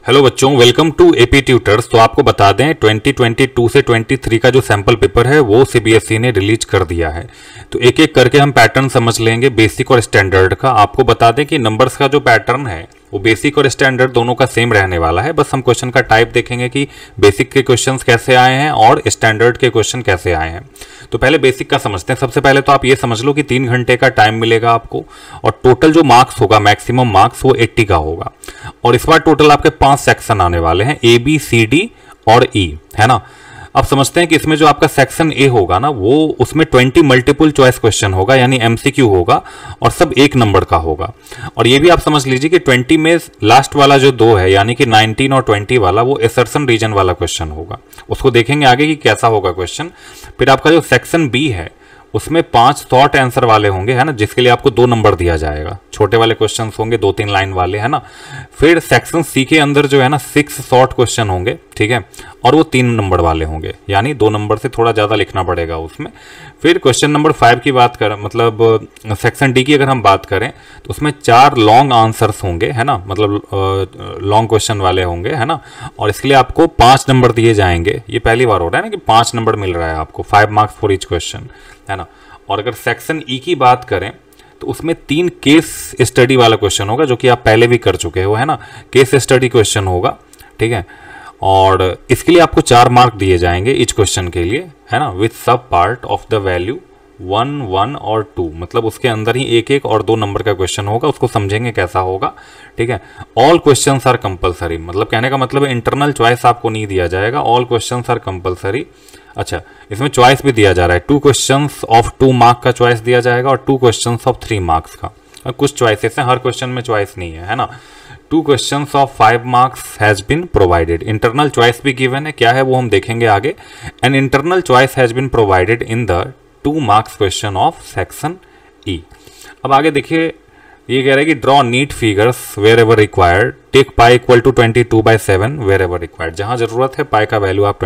Hello बच्चों, welcome to AP tutors. तो आपको बता दें 2022 से 23 का जो सैंपल पेपर है वो सीबीएसई ने रिलीज कर दिया है। तो एक एक करके हम पैटर्न समझ लेंगे बेसिक और स्टैंडर्ड का। आपको बता दें कि नंबर्स का जो पैटर्न है वो बेसिक और स्टैंडर्ड दोनों का सेम रहने वाला है। बस हम क्वेश्चन का टाइप देखेंगे कि बेसिक के क्वेश्चंस कैसे आए हैं और स्टैंडर्ड के क्वेश्चन कैसे आए हैं। तो पहले बेसिक का समझते हैं। सबसे पहले तो आप ये समझ लो कि 3 घंटे का टाइम मिलेगा आपको और टोटल जो मार्क्स होगा, मैक्सिमम मार्क्स वो 80 का होगा। और इस बार टोटल आपके 5 सेक्शन आने वाले हैं, ए बी सी डी और ई, है ना। अब समझते हैं कि इसमें जो आपका सेक्शन ए होगा ना, वो उसमें 20 मल्टीपल चॉइस क्वेश्चन होगा, यानी एमसीक्यू होगा और सब 1 नंबर का होगा। और ये भी आप समझ लीजिए कि 20 में लास्ट वाला जो 2 है, यानी कि 19 और 20 वाला, वो असर्शन रीजन वाला क्वेश्चन होगा। उसको देखेंगे आगे कि कैसा होगा क्वेश्चन। फिर आपका जो सेक्शन बी है उसमें 5 शॉर्ट आंसर वाले होंगे, है ना, जिसके लिए आपको 2 नंबर दिया जाएगा। छोटे वाले क्वेश्चंस होंगे 2-3 लाइन वाले, है ना। फिर सेक्शन सी के अंदर जो है ना 6 शॉर्ट क्वेश्चन होंगे, ठीक है, और वो 3 नंबर वाले होंगे, यानी 2 नंबर से थोड़ा ज्यादा लिखना पड़ेगा उसमें। फिर क्वेश्चन नंबर 5 की बात करें, मतलब सेक्शन डी की अगर हम बात करें तो उसमें 4 लॉन्ग आंसर्स होंगे, है ना, मतलब लॉन्ग क्वेश्चन वाले होंगे, है ना। और इसके लिए आपको 5 नंबर दिए जाएंगे। ये पहली बार हो रहा है ना कि 5 नंबर मिल रहा है आपको, 5 मार्क्स फॉर ईच क्वेश्चन, है ना। और अगर सेक्शन ई की बात करें तो उसमें 3 केस स्टडी वाला क्वेश्चन होगा, जो कि आप पहले भी कर चुके हो, है ना। केस स्टडी क्वेश्चन होगा, ठीक है। और इसके लिए आपको 4 मार्क दिए जाएंगे इच क्वेश्चन के लिए, है ना, विथ सब पार्ट ऑफ द वैल्यू 1, 1 और 2, मतलब उसके अंदर ही 1-1 और 2 नंबर का क्वेश्चन होगा। उसको समझेंगे कैसा होगा, ठीक है। ऑल क्वेश्चंस आर कंपलसरी, मतलब कहने का मतलब इंटरनल चॉइस आपको नहीं दिया जाएगा, ऑल क्वेश्चंस आर कंपलसरी। अच्छा, इसमें चॉइस भी दिया जा रहा है, 2 क्वेश्चंस ऑफ 2 मार्क का चॉइस दिया जाएगा और 2 क्वेश्चंस ऑफ 3 मार्क्स का। कुछ चॉइसेस हैं, हर क्वेश्चन में चॉइस नहीं है ना। 2 questions of 5 marks has been provided. Internal choice भी गिवन है, क्या है वो हम देखेंगे आगे। An internal choice has been provided in the 2 marks question of section E. अब आगे देखिए, ये कह रहा है कि draw neat figures wherever required, take pi equal to 22/7 wherever required. जहां जरूरत है पाई का वैल्यू आप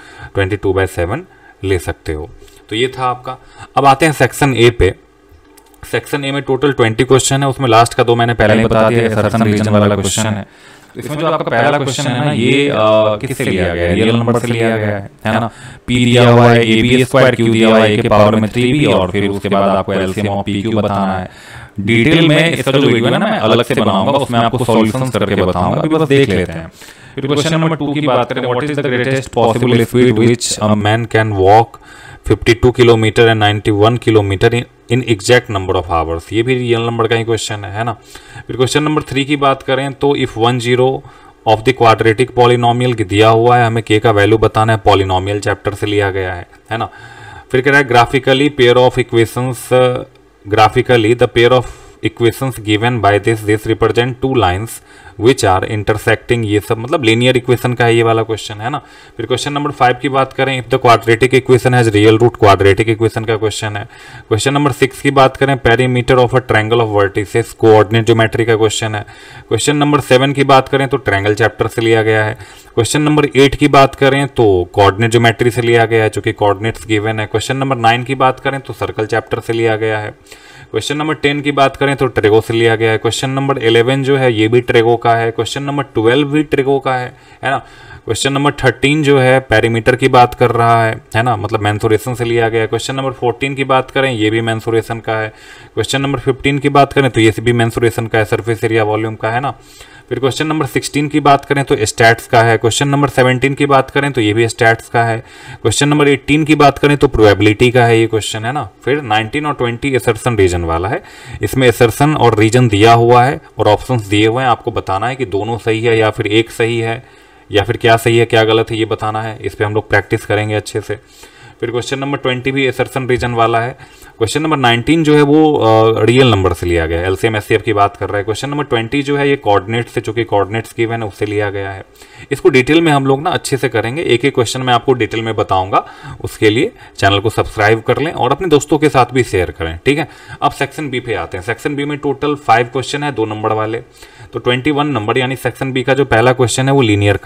22/7 ले सकते हो। तो ये था आपका। अब आते हैं सेक्शन ए पे। सेक्शन ए में टोटल 20 क्वेश्चन है, उसमें लास्ट का 2 मैंने पहले ही बता दिया, असर्शन रीजन वाला क्वेश्चन है। तो इसमें जो आपका पहला क्वेश्चन है ना, ये किससे लिया गया है, रियल नंबर से लिया गया है ना। पी दिया हुआ है, ए बी स्क्वायर, क्यू दिया हुआ है, ए के पावर में 3b, और फिर उसके बाद आपको एलसीएम ऑफ पी क्यू बताना है। डिटेल में इसका जो वीडियो है ना मैं अलग से बनाऊंगा, उसमें आपको सॉल्यूशंस करके बताऊंगा, अभी बस देख लेते हैं। फिर क्वेश्चन नंबर 2 की बात करें, what is the greatest possible speed which a man can walk 52 kilometre and 91 kilometre in exact number of hours. ये भी रियल नंबर का ही क्वेश्चन है ना। फिर क्वेश्चन नंबर 3 की बात करें तो if 10 of the quadratic polynomial दिया हुआ है, हमें के का वैल्यू बताना है, पॉलिनोमियल चैप्टर से लिया गया है ना। फिर कह रहा है graphically pair of equations, graphically the pair of equations given by this represent 2 lines which are intersecting। ये सब मतलब लीनियर इक्वेशन का है ये वाला क्वेश्चन, है ना। फिर क्वेश्चन नंबर 5 की बात करें, if the quadratic equation has real root, quadratic equation का क्वेश्चन है। क्वेश्चन नंबर 6 की बात करें, perimeter of a triangle of vertices, coordinate geometry का क्वेश्चन है। क्वेश्चन नंबर 7 की बात करें तो ट्रायंगल चैप्टर से लिया गया है। क्वेश्चन नंबर 8 की बात करें तो कोऑर्डिनेट ज्योमेट्री से लिया गया है, जो कि कोऑर्डिनेट्स गिवन है। क्वेश्चन नंबर 9 की बात करें तो सर्कल चैप्टर से लिया गया है। क्वेश्चन नंबर 10 की बात करें तो ट्रेगो से लिया गया है। क्वेश्चन नंबर 11 जो है ये भी ट्रेगो का है। क्वेश्चन नंबर 12 भी ट्रेगो का है ना। क्वेश्चन नंबर 13 जो है पेरीमीटर की बात कर रहा है ना, मतलब मेंसुरेशन से लिया गया है। क्वेश्चन नंबर 14 की बात करें, ये भी मेंसुरेशन का है। क्वेश्चन नंबर 15 की बात करें तो ये भी मेंसुरेशन का है, सरफेस एरिया वॉल्यूम का, है ना। फिर क्वेश्चन नंबर 16 की बात करें तो स्टैट्स का है। क्वेश्चन नंबर 17 की बात करें तो ये भी स्टैट्स का है। क्वेश्चन नंबर 18 की बात करें तो प्रोबेबिलिटी का है ये क्वेश्चन, है ना। फिर 19 और 20 असर्शन रीजन वाला है। इसमें असर्शन और रीजन दिया हुआ है और ऑप्शंस दिए हुए हैं, आपको बताना है कि दोनों सही है या फिर एक सही है या फिर क्या सही है क्या गलत है, ये बताना है। इस पर हम लोग प्रैक्टिस करेंगे अच्छे से। फिर क्वेश्चन नंबर 20 भी असर्शन रीजन वाला है। क्वेश्चन नंबर 19 जो है वो रियल नंबर से लिया गया है, एलसीएम एचसीएफ की बात कर रहा है। क्वेश्चन नंबर 20 जो है ये कोऑर्डिनेट से, जो कि कोऑर्डिनेट्स गिवन है उससे लिया गया है। इसको डिटेल में हम लोग ना अच्छे से करेंगे, एक एक क्वेश्चन मैं आपको डिटेल में बताऊंगा। उसके लिए चैनल को सब्सक्राइब कर लें और अपने दोस्तों के साथ भी शेयर करें, ठीक है। अब सेक्शन बी पे आते हैं। सेक्शन बी में टोटल 5 क्वेश्चन है, 2 नंबर वाले, तो 21 नंबर, यानी सेक्शन बी का जो पहला क्वेश्चन है वो लीनियर का है,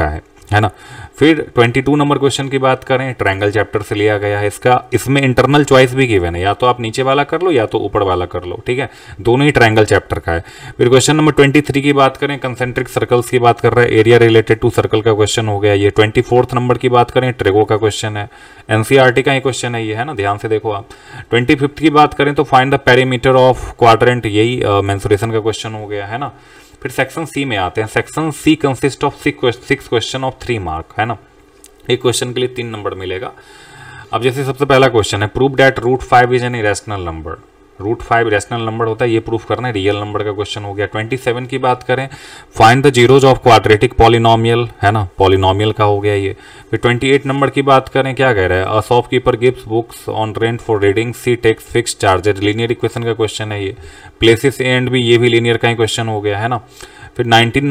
है ना। फिर 22 नंबर क्वेश्चन की बात करें, ट्रायंगल चैप्टर से लिया गया है इसका, इसमें इंटरनल चॉइस भी गिवन है, या तो आप नीचे वाला कर लो या तो ऊपर वाला कर लो, ठीक है, दोनों ही ट्रायंगल चैप्टर का है। फिर क्वेश्चन नंबर 23 की बात करें, कंसेंट्रिक सर्कल्स की बात कर रहा है, एरिया रिलेटेड टू सर्कल का क्वेश्चन हो गया ये। 24 नंबर की बात करें, ट्रेगो का क्वेश्चन है, एनसीईआरटी का ही क्वेश्चन है ये, है ना, ध्यान से देखो आप। 25 की बात करें तो find the perimeter of quadrant, यही मेंसुरेशन का क्वेश्चन हो गया, है ना। फिर सेक्शन सी में आते हैं, section C consist of 6 question of 3 mark, है ना, एक क्वेश्चन के लिए 3 नंबर मिलेगा। अब जैसे सबसे पहला क्वेश्चन है, prove that √5 is an irrational number, √5 rational number होता है, ये प्रूफ करना है, रियल नंबर का क्वेश्चन हो गया। 27 की बात करें, find the zeros of quadratic polynomial, है ना, पॉलिनोमियल का हो गया ये। फिर 28 नंबर की बात करें, क्या कह रहा है, a shopkeeper gives books on rent for reading, she takes fix charges, linear equation का क्वेश्चन है ये। प्लेसेस ए एंड बी, ये भी लीनियर का ही क्वेश्चन हो गया, है ना। फिर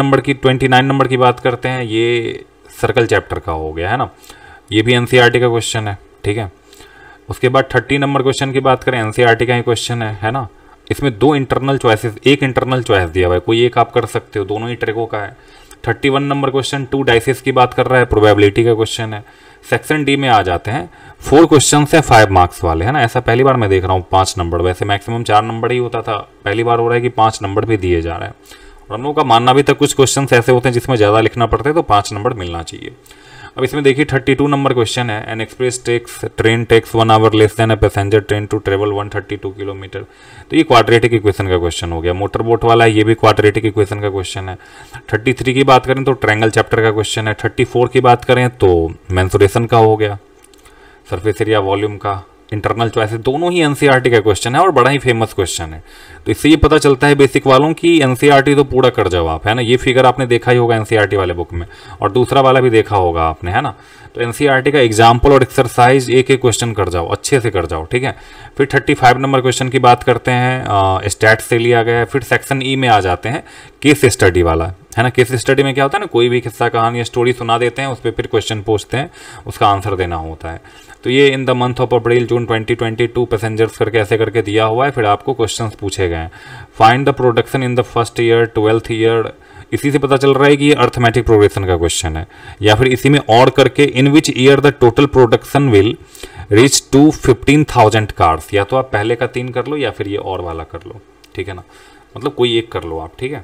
29 नंबर की बात करते हैं, ये सर्कल चैप्टर का हो गया, है ना, ये भी एनसीईआरटी का क्वेश्चन है, ठीक है। उसके बाद 30 नंबर क्वेश्चन की बात करें, एनसीईआरटी का ही क्वेश्चन है ना। इसमें 2 इंटरनल चॉइसेस, एक इंटरनल चॉइस दिया हुआ है, कोई एक आप कर सकते हो, दोनों ही ट्रेगो का है। 31 नंबर क्वेश्चन 2 डाइसेस की बात कर रहा है, प्रोबेबिलिटी का क्वेश्चन है। सेक्शन डी में आ जाते हैं, 4 क्वेश्चन है 5 मार्क्स वाले, है ना, ऐसा पहली बार मैं देख रहा हूँ 5 नंबर, वैसे मैक्सिमम 4 नंबर ही होता था, पहली बार हो रहा है कि 5 नंबर भी दिए जा रहे हैं। और हम लोगों का मानना भी था कुछ क्वेश्चन ऐसे होते हैं जिसमें ज़्यादा लिखना पड़ता है, तो 5 नंबर मिलना चाहिए। अब इसमें देखिए 32 नंबर क्वेश्चन है, an express train takes 1 hour less than a passenger train to travel 132 kilometre, तो ये क्वाड्रेटिक इक्वेशन का क्वेश्चन हो गया। मोटर बोट वाला है, ये भी क्वाड्रेटिक इक्वेशन का क्वेश्चन है। 33 की बात करें तो ट्रायंगल चैप्टर का क्वेश्चन है। 34 की बात करें तो मेंसुरेशन का हो गया, सरफेस एरिया वॉल्यूम का, इंटरनल चॉइसेस, दोनों ही एनसीईआरटी का क्वेश्चन है और बड़ा ही फेमस क्वेश्चन है। तो इससे ये पता चलता है बेसिक वालों की एनसीईआरटी तो पूरा कर जाओ आप, है ना। ये फिगर आपने देखा ही होगा एनसीईआरटी वाले बुक में, और दूसरा वाला भी देखा होगा आपने, है ना। तो एनसीईआरटी का एग्जाम्पल और एक्सरसाइज एक एक क्वेश्चन कर जाओ, अच्छे से कर जाओ, ठीक है। फिर 35 नंबर क्वेश्चन की बात करते हैं, स्टैट से लिया गया है। फिर सेक्शन ई में आ जाते हैं, केस स्टडी वाला, है ना। केस स्टडी में क्या होता है ना, कोई भी किस्सा कहानी या स्टोरी सुना देते हैं, उस पर फिर क्वेश्चन पूछते हैं, उसका आंसर देना होता है। तो ये in the month of April June 2022 passengers करके ऐसे करके दिया हुआ है। फिर आपको क्वेश्चंस पूछे गए हैं, find the production in the first year 12th year, इसी से पता चल रहा है कि ये अर्थमेटिक प्रोग्रेशन का क्वेश्चन है। या फिर इसी में और करके, in which year the total production will reach to 15,000 cars, या तो आप पहले का 3 कर लो या फिर ये और वाला कर लो, ठीक है ना, मतलब कोई एक कर लो आप, ठीक है।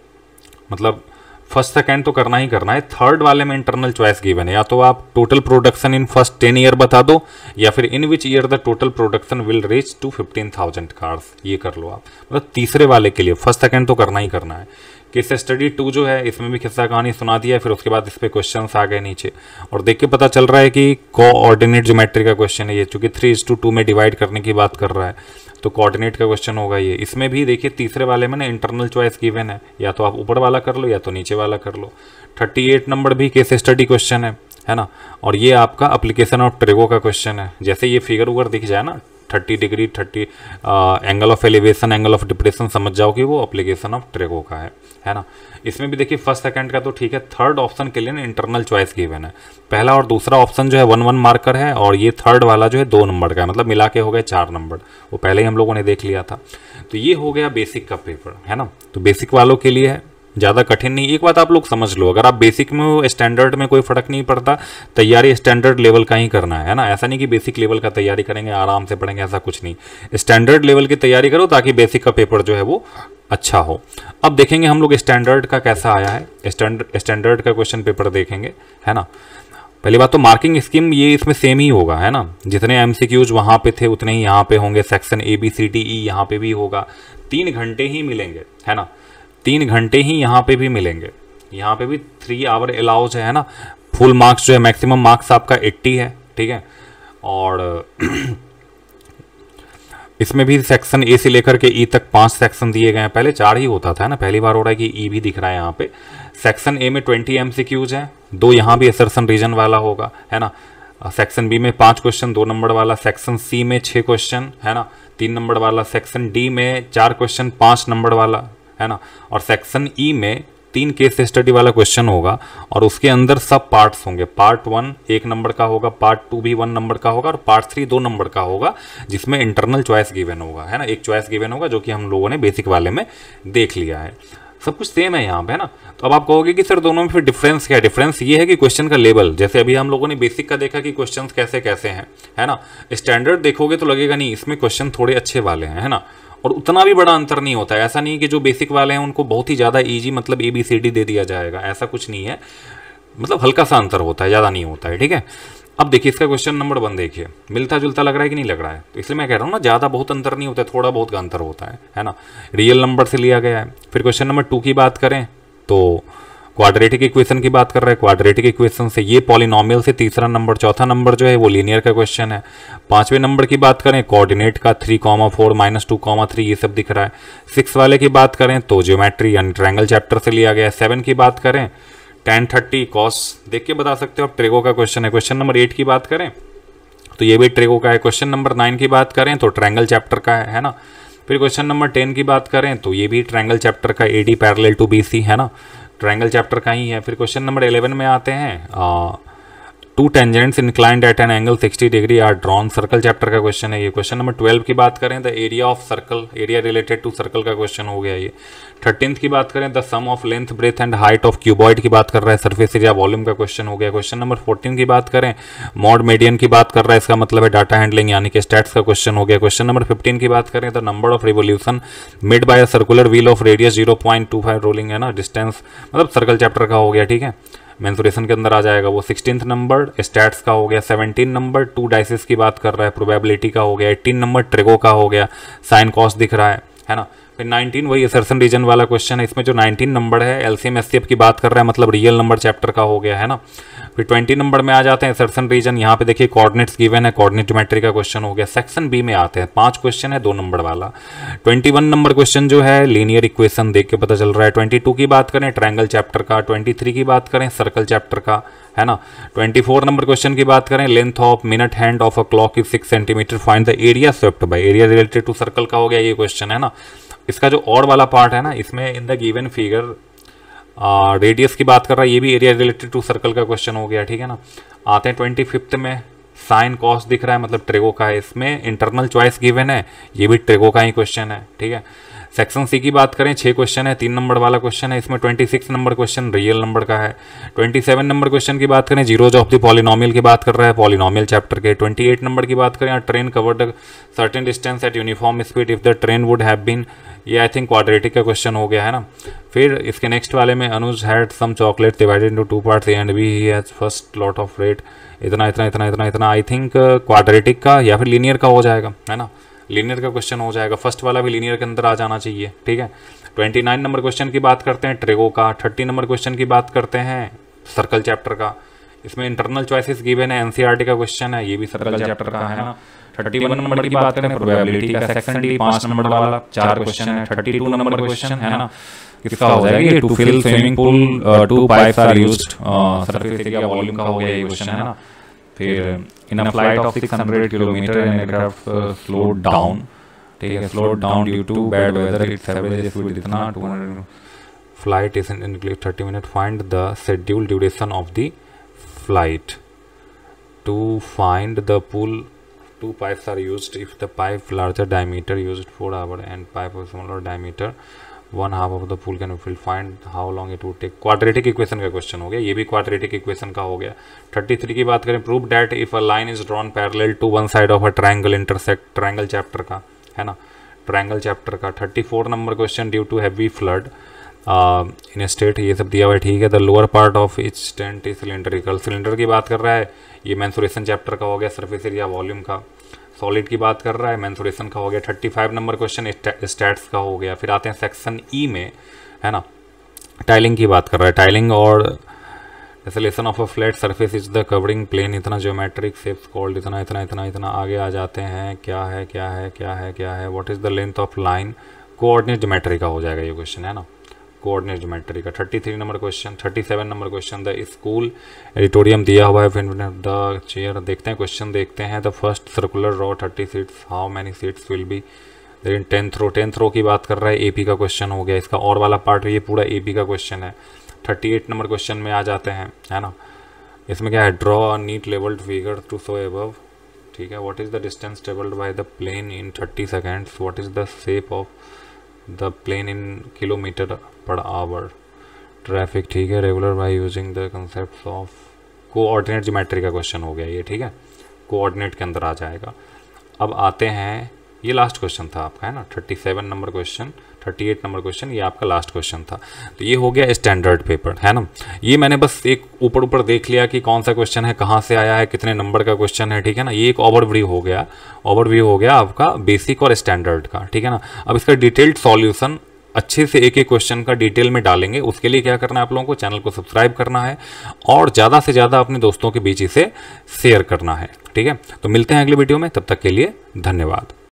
मतलब फर्स्ट सेकेंड तो करना ही करना है। थर्ड वाले में इंटरनल चॉइस गिवन है, या तो आप total production in first 10 year बता दो, या फिर in which year the total production will reach to 15,000 cars, ये कर लो आप। मतलब तीसरे वाले के लिए फर्स्ट सेकेंड तो करना ही करना है। केस स्टडी 2 जो है, इसमें भी किस्सा कहानी सुना दिया है, फिर उसके बाद इस पर क्वेश्चन आ गए नीचे, और देख के पता चल रहा है कि कोऑर्डिनेट ज्योमेट्री का क्वेश्चन है ये, चूंकि 3:2 में डिवाइड करने की बात कर रहा है, तो कोऑर्डिनेट का क्वेश्चन होगा ये। इसमें भी देखिए तीसरे वाले में ना इंटरनल चॉइस गिवन है, या तो आप ऊपर वाला कर लो या तो नीचे वाला कर लो। 38 नंबर भी केस स्टडी क्वेश्चन है ना, और ये आपका एप्लीकेशन ऑफ ट्रेगो का क्वेश्चन है। जैसे ये फिगर उगर दिख जाए ना, 30 degree 30 angle of elevation, angle of depression, समझ जाओ कि वो एप्लीकेशन ऑफ ट्रेगो का है ना। इसमें भी देखिए फर्स्ट सेकंड का तो ठीक है, थर्ड ऑप्शन के लिए ना इंटरनल चॉइस गिवन है। पहला और दूसरा ऑप्शन जो है 1-1 मार्कर है, और ये थर्ड वाला जो है 2 नंबर का है, मतलब मिला के हो गए 4 नंबर, वो पहले ही हम लोगों ने देख लिया था। तो ये हो गया बेसिक का पेपर, है ना। तो बेसिक वालों के लिए है, ज़्यादा कठिन नहीं। एक बात आप लोग समझ लो, अगर आप बेसिक में हो, स्टैंडर्ड में कोई फर्क नहीं पड़ता, तैयारी स्टैंडर्ड लेवल का ही करना है ना। ऐसा नहीं कि बेसिक लेवल का तैयारी करेंगे आराम से पढ़ेंगे, ऐसा कुछ नहीं। स्टैंडर्ड लेवल की तैयारी करो ताकि बेसिक का पेपर जो है वो अच्छा हो। अब देखेंगे हम लोग स्टैंडर्ड का कैसा आया है। स्टैंडर्ड का क्वेश्चन पेपर देखेंगे, है ना। पहली बात तो मार्किंग स्कीम ये इसमें सेम ही होगा, है ना। जितने एमसीक्यूज वहाँ पे थे उतने ही यहाँ पे होंगे। सेक्शन ABCDE यहाँ पे भी होगा। 3 घंटे ही मिलेंगे, है ना, 3 घंटे ही यहाँ पे भी मिलेंगे। यहाँ पे भी 3 आवर अलाउज है ना। फुल मार्क्स जो है, मैक्सिमम मार्क्स आपका 80 है, ठीक है। और इसमें भी सेक्शन ए से लेकर के ई तक 5 सेक्शन दिए गए हैं। पहले 4 ही होता था ना, पहली बार हो रहा है कि ई भी दिख रहा है यहाँ पे। सेक्शन ए में 20 MCQs हैं, 2 यहाँ भी असर्शन रीजन वाला होगा, है ना। सेक्शन बी में 5 क्वेश्चन 2 नंबर वाला, सेक्शन सी में 6 क्वेश्चन, है ना, 3 नंबर वाला, सेक्शन डी में 4 क्वेश्चन 5 नंबर वाला, है ना, और सेक्शन ई में 3 केस स्टडी वाला क्वेश्चन होगा, और उसके अंदर सब पार्ट्स होंगे। पार्ट 1 1 नंबर का होगा, पार्ट 2 भी 1 नंबर का होगा, और पार्ट 3 2 नंबर का होगा, जिसमें इंटरनल चॉइस गिवन होगा, है ना। एक चॉइस गिवन होगा जो कि हम लोगों ने बेसिक वाले में देख लिया है। सब कुछ सेम है यहाँ पे, है ना। तो अब आप कहोगे कि सर दोनों में फिर डिफरेंस क्या है? डिफरेंस ये है कि क्वेश्चन का लेवल, जैसे अभी हम लोगों ने बेसिक का देखा कि क्वेश्चन कैसे कैसे हैं, है ना। स्टैंडर्ड देखोगे तो लगेगा नहीं इसमें क्वेश्चन थोड़े अच्छे वाले हैं, है ना। और उतना भी बड़ा अंतर नहीं होता है, ऐसा नहीं कि जो बेसिक वाले हैं उनको बहुत ही ज़्यादा ईजी मतलब ABCD दे दिया जाएगा, ऐसा कुछ नहीं है। मतलब हल्का सा अंतर होता है, ज़्यादा नहीं होता है, ठीक है। अब देखिए इसका क्वेश्चन नंबर 1 देखिए, मिलता जुलता लग रहा है कि नहीं लग रहा है? तो इसलिए मैं कह रहा हूँ ना, ज़्यादा बहुत अंतर नहीं होता है, थोड़ा बहुत का अंतर होता है ना। रियल नंबर से लिया गया है। फिर क्वेश्चन नंबर 2 की बात करें तो क्वाड्रेटिक इक्वेशन की बात कर रहे हैं। क्वाड्रेटिक इक्वेशन से ये पॉलिनोमियल से तीसरा नंबर, चौथा नंबर जो है वो लीनियर का क्वेश्चन है। 5वें नंबर की बात करें कोऑर्डिनेट का 3,4 -2,3 ये सब दिख रहा है। 6 वाले की बात करें तो ज्योमेट्री यानी ट्रायंगल चैप्टर से लिया गया है। 7 की बात करें tan 30 cos देख के बता सकते हो आप, ट्रेगो का क्वेश्चन है। क्वेश्चन नंबर 8 की बात करें तो ये भी ट्रेगो का है। क्वेश्चन नंबर 9 की बात करें तो ट्रायंगल चैप्टर का है ना। फिर क्वेश्चन नंबर 10 की बात करें तो ये भी ट्रायंगल चैप्टर का, AD पैरेलल टू BC, है ना, ट्रायंगल चैप्टर का ही है। फिर क्वेश्चन नंबर 11 में आते हैं, 2 tangents inclined at an angle 60 degree are drawn, circle chapter का क्वेश्चन है ये। क्वेश्चन नंबर 12 की बात करें the area of circle, area related to circle का क्वेश्चन हो गया ये। 13th की बात करें the sum of length breadth and height of cuboid की बात कर रहा है, सरफेस एरिया वॉल्यूम का क्वेश्चन हो गया। क्वेश्चन नंबर 14 की बात करें मॉड मीडियन की बात कर रहा है, इसका मतलब है डाटा हैंडलिंग यानी कि स्टैट्स का क्वेश्चन हो गया। क्वेश्चन नंबर 15 की बात करें the number of revolution made by a circular wheel of radius 0.25 rolling, है ना, डिस्टेंस मतलब सर्कल चैप्टर का हो गया, ठीक है, मेंसुरेशन के अंदर आ जाएगा वो। 16th नंबर स्टैट्स का हो गया। 17 नंबर 2 डाइसिस की बात कर रहा है, प्रोबेबिलिटी का हो गया। 18 नंबर ट्रेगो का हो गया, साइन कॉस दिख रहा है ना। फिर 19 वही असर्शन रीजन वाला क्वेश्चन है, इसमें जो 19 नंबर है LCM SCF की बात कर रहा है, मतलब रियल नंबर चैप्टर का हो गया, है ना। फिर 20 नंबर में आ जाते हैं असर्शन रीजन, यहाँ पे देखिए कोऑर्डिनेट्स गिवन है, कोऑर्डिनेट ज्योमेट्री का क्वेश्चन हो गया। सेक्शन B में आते हैं 5 क्वेश्चन है 2 नंबर वाला। 21 नंबर क्वेश्चन जो है लीनियर इक्वेशन देख के पता चल रहा है। 22 की बात करें ट्रायंगल चैप्टर का, 23 की बात करें सर्कल चैप्टर का, है ना। 24 नंबर क्वेश्चन की बात करें length of minute hand of a clock is 6 centimetre, find the area swept by, area related to circle का हो गया ये क्वेश्चन, है ना। इसका जो और वाला पार्ट है ना, इसमें in the given figure radius की बात कर रहा है, ये भी एरिया रिलेटेड टू सर्कल का क्वेश्चन हो गया, ठीक है ना। आते हैं 25th में, साइन कॉस दिख रहा है, मतलब ट्रेगो का है, इसमें इंटरनल चॉइस गिवन है, ये भी ट्रेगो का ही क्वेश्चन है, ठीक है। सेक्शन C की बात करें 6 क्वेश्चन है, 3 नंबर वाला क्वेश्चन है, इसमें 26 नंबर क्वेश्चन रियल नंबर का है। 27 नंबर क्वेश्चन की बात करें जीरोज ऑफ द पॉलिनोमियल की बात कर रहा है, पॉलिनोमियल चैप्टर के। 28 नंबर की बात करें train covered certain distance at uniform speed if the train would have been, ये आई थिंक क्वाड्रेटिक का क्वेश्चन हो गया, है ना। फिर इसके नेक्स्ट वाले में Anuj had some chocolate divided into 2 parts and be he has first lot of rate, इतना इतना इतना इतना इतना, आई थिंक क्वाड्रेटिक का या फिर लीनियर का हो जाएगा, है ना, लीनियर का क्वेश्चन हो जाएगा। फर्स्ट वाला भी लीनियर के अंदर आ जाना चाहिए, ठीक है। 29 नंबर क्वेश्चन की बात करते हैं ट्रेगो का। 30 नंबर क्वेश्चन की बात करते हैं सर्कल चैप्टर का, इसमें इंटरनल चॉइसेस गिवन है, NCERT का क्वेश्चन है, ये भी सर्कल चैप्टर का है ना। 31 नंबर की बात करें प्रोबेबिलिटी का, सेक्शन D 5 नंबर वाला 4 क्वेश्चन है। 32 नंबर क्वेश्चन है ना, किसका हो जाएगा, to fill swimming pool 2 pipes are used, surface area volume का हो गया ये क्वेश्चन, है ना। फिर in a flight of 600 kilometre an aircraft slowed down, ठीक है, slowed down due to bad weather, its average speed इतना 200 flight is in 30 minute, find the schedule duration of the flight, to find the pool 2 pipes are used if the pipe larger diameter used 4 hours and pipe of smaller diameter 1/2 of the pool can be filled, find how long it would take, quadratic equation का question हो गया, ये भी quadratic equation का हो गया। 33 की बात करें prove that if a line is drawn parallel to one side of a triangle intersect, triangle chapter का, है ना, ट्रायंगल चैप्टर का। 34 number question due to heavy flood in state, ये सब दिया हुआ है, ठीक है। The lower part of each tent is cylindrical, cylinder की बात कर रहा है, ये मेंसुरेशन चैप्टर का हो गया, सरफेस एरिया वॉल्यूम का। सॉलिड की बात कर रहा है, मेंसुरेशन का हो गया। 35 नंबर क्वेश्चन स्टैट्स का हो गया। फिर आते हैं सेक्शन E में, है ना, टाइलिंग की बात कर रहा है, टाइलिंग और resolution of a flat surface is the covering plane, इतना ज्योमेट्रिक शेप्स कॉल्ड, इतना इतना इतना इतना। आगे आ जाते हैं, क्या है क्या है क्या है क्या है, what is the length of line, coordinate geometry का हो जाएगा ये क्वेश्चन, है ना, कोऑर्डिनेट ज्योमेट्री का। 33 number question. 37 number question the school auditorium दिया हुआ है, द चेयर, देखते हैं क्वेश्चन देखते हैं। The first circular row 30 seats, how many seats will be there in 10th row की बात कर रहा है, AP का क्वेश्चन हो गया, इसका और वाला पार्ट ये पूरा AP का क्वेश्चन है। 38 नंबर क्वेश्चन में आ जाते हैं, है ना, इसमें क्या है, draw a neat labelled figure to show above, ठीक है, what is the distance travelled by the plane in 30 seconds, what is the shape of the plane in kilometre per hour, traffic, ठीक है, regular by using the concept of coordinate geometry का question हो गया ये, ठीक है, coordinate के अंदर आ जाएगा। अब आते हैं, ये लास्ट क्वेश्चन था आपका, है ना, 37 नंबर क्वेश्चन, 38 नंबर क्वेश्चन, ये आपका लास्ट क्वेश्चन था। तो ये हो गया स्टैंडर्ड पेपर, है ना। ये मैंने बस एक ऊपर ऊपर देख लिया कि कौन सा क्वेश्चन है, कहाँ से आया है, कितने नंबर का क्वेश्चन है, ठीक है ना। ये एक ओवरव्यू हो गया आपका बेसिक और स्टैंडर्ड का, ठीक है ना। अब इसका डिटेल्ड सॉल्यूशन अच्छे से एक एक क्वेश्चन का डिटेल में डालेंगे। उसके लिए क्या करना है आप लोगों को, चैनल को सब्सक्राइब करना है और ज़्यादा से ज़्यादा अपने दोस्तों के बीच इसे शेयर करना है, ठीक है। तो मिलते हैं अगले वीडियो में, तब तक के लिए धन्यवाद।